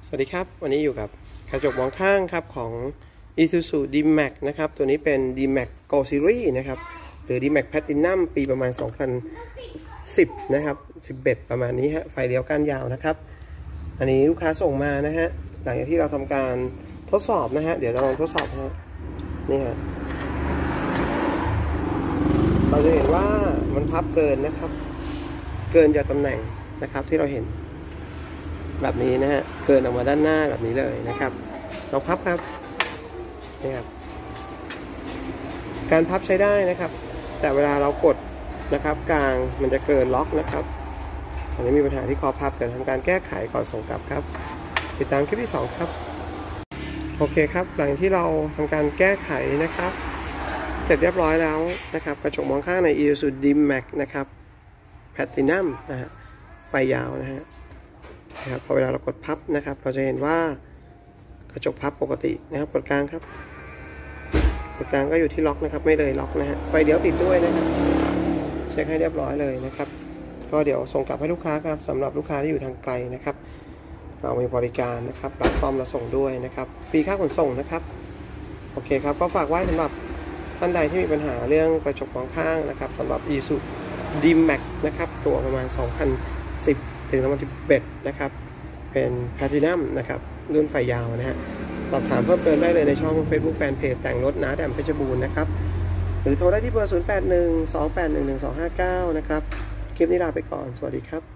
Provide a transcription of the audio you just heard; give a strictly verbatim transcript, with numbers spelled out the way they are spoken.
สวัสดีครับวันนี้อยู่กับกระจกมองข้างครับของ Isuzu D-Max นะครับตัวนี้เป็น D-Max Go Series นะครับหรือ D-Max Platinum ปีประมาณสองพันสิบนะครับสิบเอ็ดประมาณนี้ฮะไฟเลี้ยวก้านยาวนะครับอันนี้ลูกค้าส่งมานะฮะหลังจากที่เราทำการทดสอบนะฮะเดี๋ยวเราลองทดสอบฮะนี่ฮะเราจะเห็นว่ามันพับเกินนะครับเกินจากตำแหน่งนะครับที่เราเห็นแบบนี้นะฮะเกินออกมาด้านหน้าแบบนี้เลยนะครับลองพับครับนี่ครับการพับใช้ได้นะครับแต่เวลาเรากดนะครับกลางมันจะเกินล็อกนะครับอันนี้มีปัญหาที่คอพับแต่ทำการแก้ไขก่อนส่งกลับครับติดตามคลิปที่สองครับโอเคครับหลังที่เราทำการแก้ไขนะครับเสร็จเรียบร้อยแล้วนะครับกระจกมองข้างใน Isuzu D-Max นะครับ Platinum นะฮะไฟยาวนะฮะนะครับพอเวลาเรากดพับนะครับเราจะเห็นว่ากระจกพับปกตินะครับกดกลางครับกดกลางก็อยู่ที่ล็อกนะครับไม่เลยล็อกนะฮะไฟเลี้ยวติดด้วยนะครับเช็คให้เรียบร้อยเลยนะครับก็เดี๋ยวส่งกลับให้ลูกค้าครับสำหรับลูกค้าที่อยู่ทางไกลนะครับเรามีบริการนะครับรับซ่อมและส่งด้วยนะครับฟรีค่าขนส่งนะครับโอเคครับก็ฝากไว้สำหรับท่านใดที่มีปัญหาเรื่องกระจกมองข้างนะครับสำหรับ Isuzu D-Max นะครับตัวประมาณสองพันสิบถึงสองพันสิบเอ็ดนะครับเป็น Platinum นะครับรุ่นไฟยาวนะฮะสอบถามเพิ่มเติมได้เลยในช่อง Facebook Fanpage แต่งรถน้าแดมเพชรบูรณ์นะครับหรือโทรได้ที่เบอร์ศูนย์ แปด หนึ่ง สอง แปด หนึ่ง หนึ่ง สอง ห้า เก้านะครับคลิปนี้ลาไปก่อนสวัสดีครับ